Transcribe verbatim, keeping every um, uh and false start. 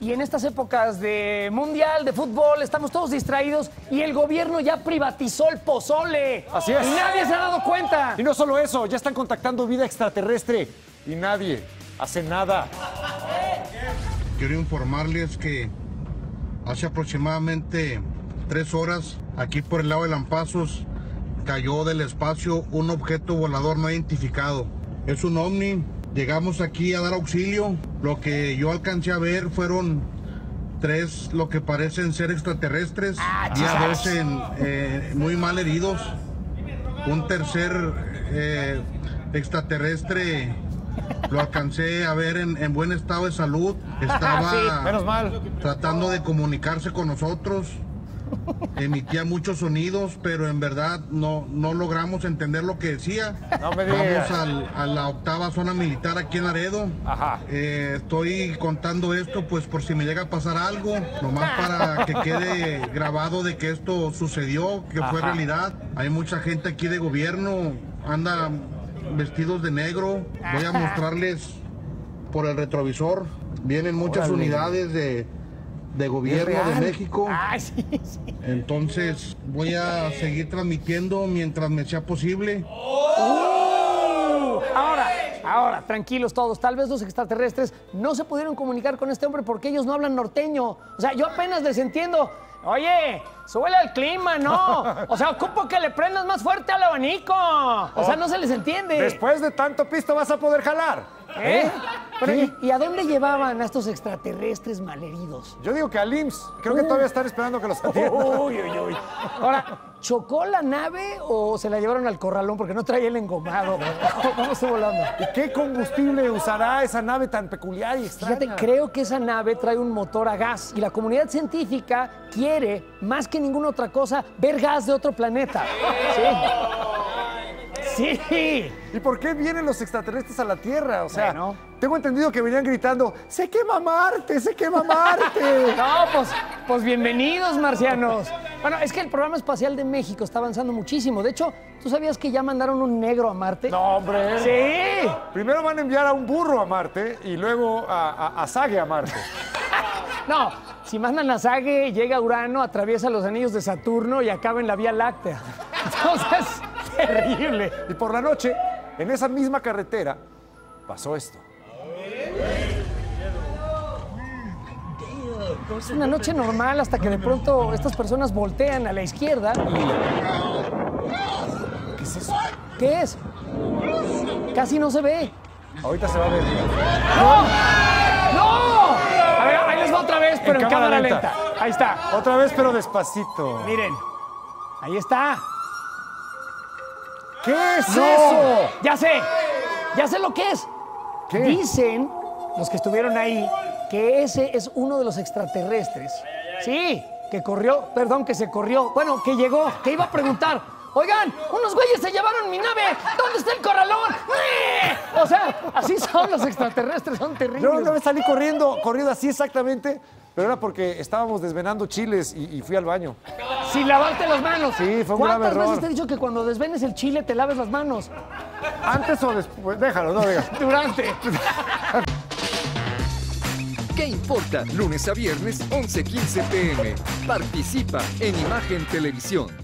Y en estas épocas de mundial, de fútbol, estamos todos distraídos y el gobierno ya privatizó el pozole. Así es. Y nadie se ha dado cuenta. Y no solo eso, ya están contactando vida extraterrestre y nadie hace nada. Quiero informarles que hace aproximadamente tres horas, aquí por el lado de Lampazos, cayó del espacio un objeto volador no identificado. Es un ovni. Llegamos aquí a dar auxilio. Lo que yo alcancé a ver fueron tres, lo que parecen ser extraterrestres, y a dos en, eh, muy mal heridos. Un tercer eh, extraterrestre lo alcancé a ver en, en buen estado de salud. Estaba sí, menos mal. tratando de comunicarse con nosotros. Emitía muchos sonidos, pero en verdad no, no logramos entender lo que decía. No me digas. Vamos al, a la octava zona militar aquí en Laredo. Ajá. Eh, estoy contando esto pues por si me llega a pasar algo, nomás para que quede grabado de que esto sucedió, que fue Ajá. realidad. Hay mucha gente aquí de gobierno, anda vestidos de negro. Voy a mostrarles por el retrovisor. Vienen muchas Órale. unidades de, de gobierno de México. Ah, sí, sí. Entonces voy a seguir transmitiendo mientras me sea posible. Uh, ahora, ahora, tranquilos todos. Tal vez los extraterrestres no se pudieron comunicar con este hombre porque ellos no hablan norteño. O sea, yo apenas les entiendo. Oye, súbele al clima, ¿no? O sea, ocupo que le prendas más fuerte al abanico. O sea, no se les entiende. Después de tanto pisto vas a poder jalar. ¿Eh? Pero, Sí. ¿y, y a dónde llevaban a estos extraterrestres malheridos? Yo digo que al I M S S. Creo que todavía están esperando que los atiendan. Uy, uy, uy. Ahora, ¿chocó la nave o se la llevaron al corralón porque no traía el engomado? ¿Cómo estuvo volando? ¿Y qué combustible usará esa nave tan peculiar y extraña? Fíjate, creo que esa nave trae un motor a gas y la comunidad científica quiere, más que ninguna otra cosa, ver gas de otro planeta. Sí. Sí. ¿Y por qué vienen los extraterrestres a la Tierra? O sea, Bueno. tengo entendido que venían gritando, ¡se quema Marte, se quema Marte! No, pues, pues bienvenidos, marcianos. Bueno, es que el programa espacial de México está avanzando muchísimo. De hecho, ¿tú sabías que ya mandaron un negro a Marte? No, hombre. Sí. Primero van a enviar a un burro a Marte y luego a, a, a Sage a Marte. No, si mandan a Sage, llega a Urano, atraviesa los anillos de Saturno y acaba en la Vía Láctea. Entonces, terrible. Y por la noche, en esa misma carretera, pasó esto. Es una noche normal hasta que de pronto estas personas voltean a la izquierda y... ¿Qué es eso? ¿Qué es? Casi no se ve. Ahorita se va a ver. ¡No! ¡No! A ver, ahí les va otra vez, pero en, En cámara, cámara lenta. lenta. Ahí está. Otra vez, pero despacito. Miren. Ahí está. ¿Qué es ¡No! eso? Ya sé. Ya sé lo que es. ¿Qué? Dicen los que estuvieron ahí que ese es uno de los extraterrestres. Sí, que corrió, perdón, que se corrió. Bueno, que llegó, que iba a preguntar. Oigan, unos güeyes se llevaron mi nave. ¿Dónde está el corralón? O sea, así son los extraterrestres, son terribles. Yo una vez salí corriendo, corriendo así exactamente, pero era porque estábamos desvenando chiles y, y fui al baño. Sin lavarte las manos. Sí, fue un grave ¿Cuántas error. veces te he dicho que cuando desvenes el chile te laves las manos? ¿Antes o después? Déjalo, no digas. Durante. ¿Qué importa? Lunes a viernes, once quince p m Participa en Imagen Televisión.